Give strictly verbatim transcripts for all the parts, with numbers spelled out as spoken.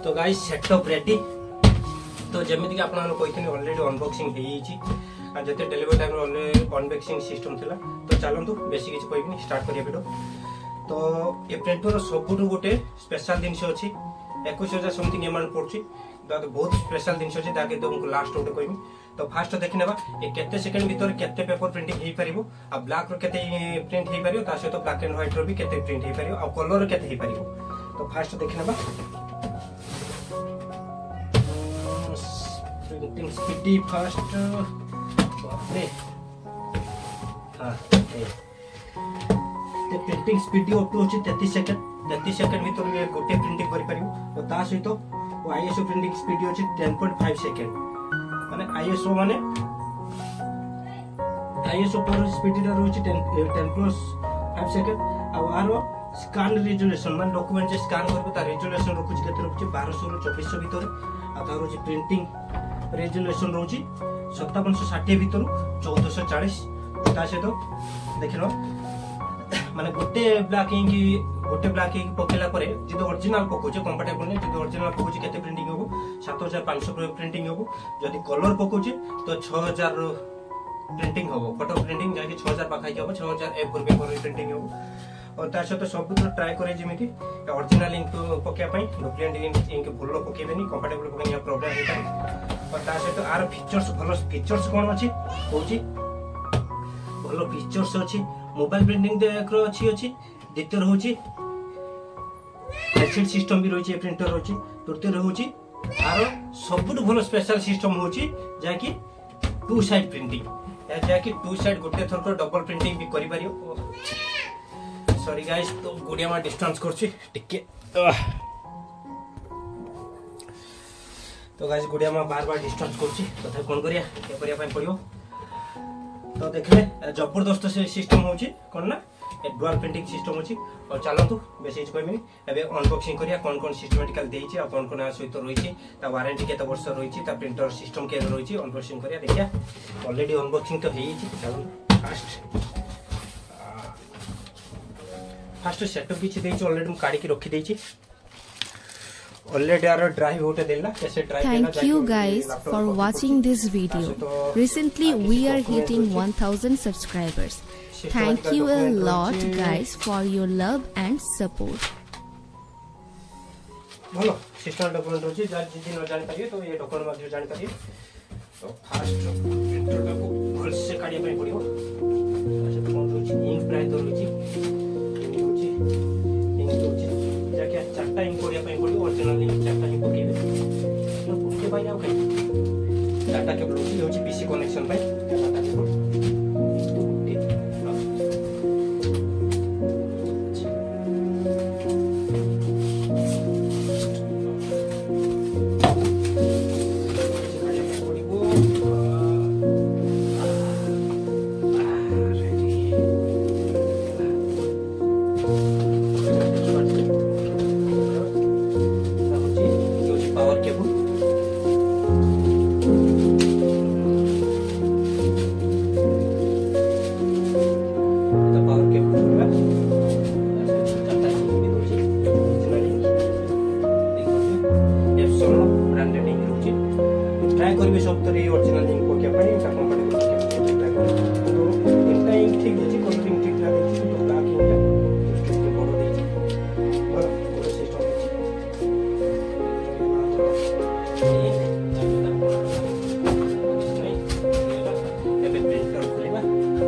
तो guys setup ready. तो जमीती कि आपन कही ऑलरेडी अनबॉक्सिंग हो जते delivery time already unboxing system थिला। तो चलतु बेसी किसी कहबी स्टार्ट करिया वीडियो। तो ये प्रिंटर सबुठु गोटे स्पेशल जिनस अच्छी इक्कीस हजार समथिंग एम पड़ुची। तो बहुत स्पेशल जिनस अच्छी ताकि तुमको लास्ट गोटे कहबी। तो फास्ट देखि नेबा ए केते सेकंड भीतर केते पेपर प्रिंटिंग हेई परिबो आ ब्लैक रो केते प्रिंट हेई परिबो ता सहित ब्लैक एंड व्हाइट रो भी केते प्रिंट हेई परिबो आ कलर केते हेई परिबो। तो फास्ट देखि नेबा प्रिंटिंग स्पीडी फास्ट बापरे। हां ते प्रिंटिंग स्पीडी अप टू तैंतीस सेकंड तैंतीस सेकंड भीतर ये गोटे प्रिंटिंग करि परिबो। तो ता सहित आईएसओ प्रिंटिंग स्पीड अछि दस पॉइंट पाँच सेकंड माने आईएसओ माने आईएसओ पर स्पीड रहउछि दस प्लस पाँच सेकंड आ आरो स्कैन रिजोल्यूशन माने डॉक्यूमेंट जे स्कैन करबो ता रिजोल्यूशन रखुछि केते रखुछि बारह सौ रु चौबीस सौ भीतर आ तार अछि प्रिंटिंग रिजोल्यूशन रहउछि सत्तावन सौ साठ भीतर चौदह सौ चालीस। ता से तो देखिनो माने गोटे ब्लैक इंक गोटे ब्लैक इंक पकेला परे जदि ओरिजिनल पकोचे कंफर्टेबल नै जदि ओरिजिनल पकोचे केते प्रिंटिंग होबो सात हजार पाँच सौ प्रिंटिंग होबो। जदि कलर पकोचे तो छह हजार प्रिंटिंग होबो फोटो प्रिंटिंग जाके छह हजार पाखा होबो छह हजार ए फोर पेपर प्रिंटिंग होबो। और ता सहित सब ट्राई करे जेमिति ओरिजिनल इंक पकेया पई डुप्लीकेट इंक भलो पकेबेनी कंफर्टेबल पकेनी प्रॉब्लम हे पारे। और ता सहित आर फीचर्स भलो फीचर्स कोन अछि होछि भलो फीचर्स अछि मोबाइल प्रिंटिंग देखरो अछि अछि द्वितीय रहउछि एसिड सिस्टम भी रहउछि प्रिंटर रहउछि तृतीय रहउछि आरो सबुठ भलो स्पेशल सिस्टम होछि जाकी टू साइड प्रिंटिंग या जाकी टू साइड गोटे थर को डबल प्रिंटिंग भी करि पारियो। सॉरी गाइस तो गुडिया मा डिस्टेंस करछि टिके। तो गाइस गुडिया मा बार बार डिस्टेंस करछि तथा कोन करिया के करिया पय पड़ियो। तो देखले जबरदस्त से सिस्टम होछि कोन ना डुअल प्रिंटिंग सिस्टम होछि। और चलतु बेसी कहबी एबे अनबॉक्सिंग करिया कोन कोन सिस्टमैटिकल देछि आ कोन कोन सहित रहिछि ता वारंटी केते वर्ष रहिछि ता प्रिंटर सिस्टम के रहिछि अनबॉक्सिंग करिया देखिया। ऑलरेडी अनबॉक्सिंग तो हेइछि चलो फास्ट फास्ट सेटअप किछि देछि ऑलरेडी हम काडी के रखि देछि ऑलरेडी आरो ड्राइव होटे देला कैसे ड्राइव देला। Thank you guys for watching this video. Recently we are hitting one thousand subscribers. Thank you a lot guys for your love and support. बोलो सिस्टम डॉक्यूमेंट होची जा जिदि न जानि पारिए तो ये डॉक्यूमेंट मध्ये जानि पारिए। तो फास्ट प्रिंटर को भल से काढिया पय पड़ियो। अच्छा कोन होची इंक प्राय तो होची होची इंक होची जाके चारटा इंक करिया पय पड़ियो ओरिजिनल इंक चारटा इंक पकेबे तो पुके पाइ आउ कहि डाटा केबल होची होची पीसी कनेक्शन पाइ डाटा केबल ट्राई करबे सब तरी ओरिजिनल इंक पके पई ता कंफर्टेबल पके ट्राई कर। तो इनटा इंक ठीक अछि कलरिंग ठीक लागे छी तो ब्लैक इंक के बड़ो देछि बड़ा बड़ा सिस्टम अछि एबे प्रिंटर खोलिबा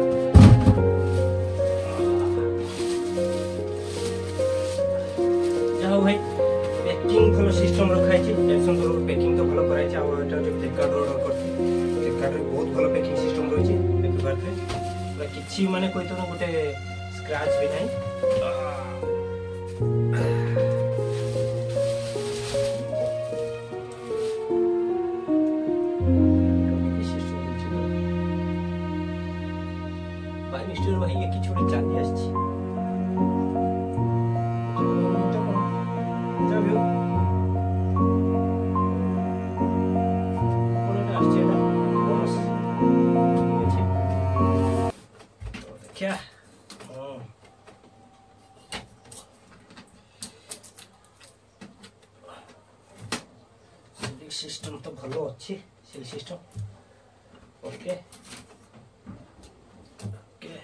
जाओ भाई पैकिंग भलो सिस्टम रखाइ छी टेंशन करो पैकिंग तो भलो कराइ छी। आ एटा जे फ्लिपकार्ट ऑर्डर करछि फ्लिपकार्ट रे बहुत भलो पैकिंग सिस्टम रहै छी फ्लिपकार्ट रे किछि माने कोइ तो गोटे स्क्रैच भी नै। भाई मिस्टर भाई ये किछि गोटे चांदी आछि क्या सिस्टम तो भलो अच्छी सिल सिस्टम ओके ओके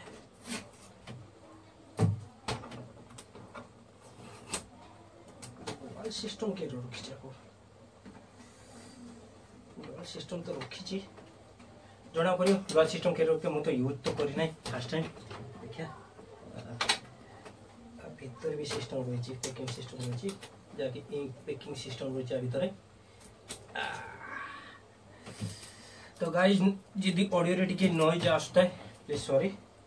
वाल सिस्टम के रखी जाको वाल सिस्टम तो रखी जना पड़ो वाल सिस्टम के रखे मुझे यूज तो करना फास्ट टाइम देखिया भीतर भी सिस्टम रही पैकिंग सिस्टम रही जहाँकि इंक पैकिंग सिस्टम रही भितर तो गाइस जी ऑडियो रे टिके नॉइज आसता है प्लीज सॉरी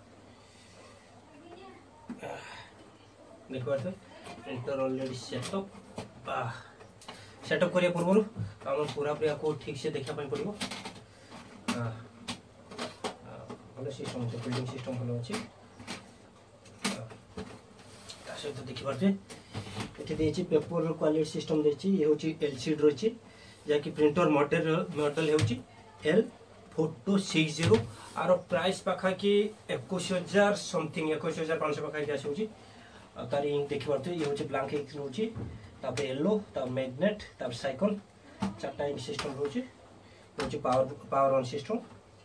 देख पाते प्रिंटर ऑलरेडी सेटअप सेटअप करिया पूर्व हम पूरा पूरा को ठीक से देखा पाई पड़िबो भलो सिस्टम है बिल्डिंग सिस्टम भलो अछि ता सहित देखि पाते एठी देछि पेपर क्वालिटी सिस्टम देछि ये होछि एलसीडी रछि जाकि प्रिंटर मॉडल मॉडल होछि एल फोटो सिक्स जीरो आर प्राइस पाखा कि इक्कीस हजार समथिंग इक्कीस हजार पाँच सौ पाखा आसी होछि तार इंक देखि पाते ये होछि ब्लैंक इंक होछि तापर येलो तापर मैग्नेट तापर साइकिल चारटा इंक सिस्टम होछि होछि पावर पावर ऑन सिस्टम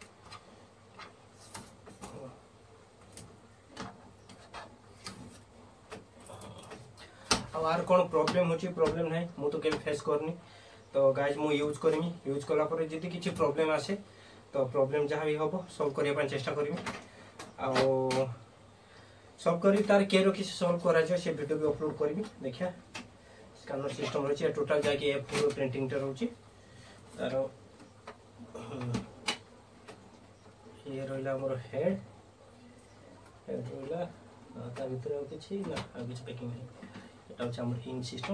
आर कौन प्रॉब्लम होची प्रॉब्लम नहीं मु तो केबे फेस करनी तो गाइस मु यूज करमी यूज कला पर जदी किछि प्रॉब्लम आसे तो प्रॉब्लम जहाँ भी हबो सॉल्व करिया पन चेष्टा करमी आ सब करी तार केरो किछि सॉल्व करा जे से वीडियो भी अपलोड करमी देखिया स्कैनर सिस्टम रहछि टोटल जाके ए पूरा प्रिंटिंग टा रहछि तार ये रहला हमर हेड हेड रहला ता भीतर आ किछि ना आ किछि पैकिंग नहीं এটা হচ্ছে আমার ইন সিস্টেম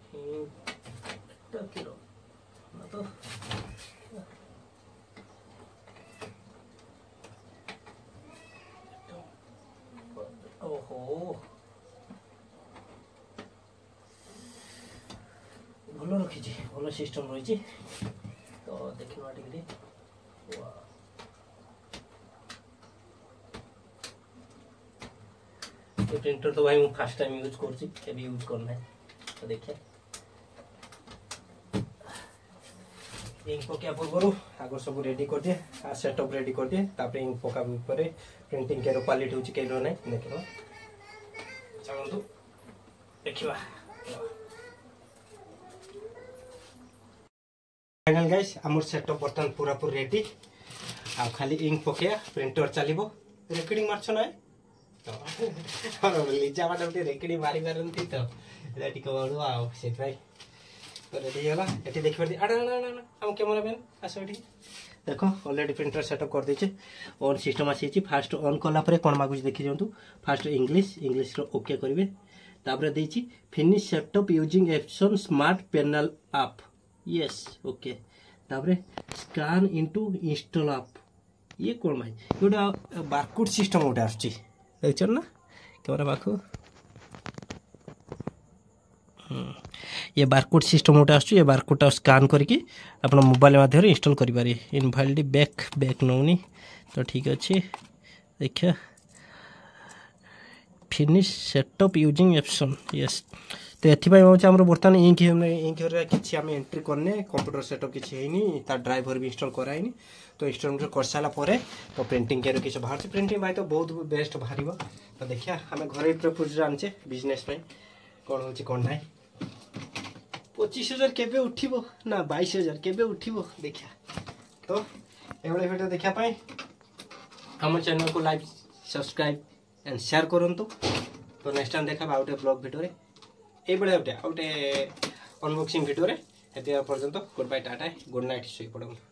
এটা কি না তো ওহো ভালো রাখিছি ভালো সিস্টেম রয়েছে তো দেখুন আটিকে ওয়া प्रिंटर तो भाई मैं फर्स्ट टाइम यूज करछि केबे यूज करना है तो देखिए इंक पका पूर्व आग सब रेडी कर दिए आ सेटअप रेडी कर दिए तापर इंक पका ऊपर प्रिंटिंग केरो क्वालिटी होछि केरो नै देखिबो चलंतु देखिबा फाइनल गाइस हमर सेटअप बर्तन पूरा पूरा रेडी आ खाली इंक पका प्रिंटर चलिबो रेकॉर्डिंग मारछ नै तो लिजा बाटे रेकड़ी मारी पारती तो टिके बड़ू आओ से तो रेडी होला एठी देखि परती आडा ना ना हम कैमरा मैन आसो एठी देखो ऑलरेडी प्रिंटर सेटअप कर देछे ऑन सिस्टम आसी छि फास्ट ऑन कला परे कोन मागुछ देखि जंतु फास्ट इंग्लिश इंग्लिश रो ओके करिवे तापर देछि finish setup using Epson smart panel app yes okay तापर स्कैन इनटू इंस्टॉल ऐप ये कोन भाई गोटा बारकोड सिस्टम गोटा आछि देख ना कैमरा पाखु ये बारकोड सिस्टम गोटे आस बारकोड स्कैन करके अपना मोबाइल माध्यम इंस्टॉल करि पारे इनवैलिड बैक बैक नौनी तो ठीक अच्छे देखिए finish setup using Epson yes तो एथि आम बर्तमान इंक इंक किसी आम एंट्री करने कंप्यूटर सेटअप किसी है तार ड्राइवर भी इंस्टॉल कराइनी तो इंस्टॉल कर सारा पर तो प्रिंटिंग केयर किसी बाहर प्रिंटिंग भाई तो बहुत बेस्ट बाहर तो देखिए आम घर प्रपोजल आने बिजनेस कौन हो कौन ना पच्चीस हजार केबे उठिबो ना बाईस हजार केबे उठिबो देखिया तो ये वीडियो देखापी आम चैनल को लाइक सब्सक्राइब एंड शेयर करंतु तो नेक्स्ट टाइम देखा आउटे ब्लॉग वीडियो रे ए बड़े आउटे आउटे अनबॉक्सिंग वीडियो रे एते पर्यंत good bye tata good night सोई पड़ो।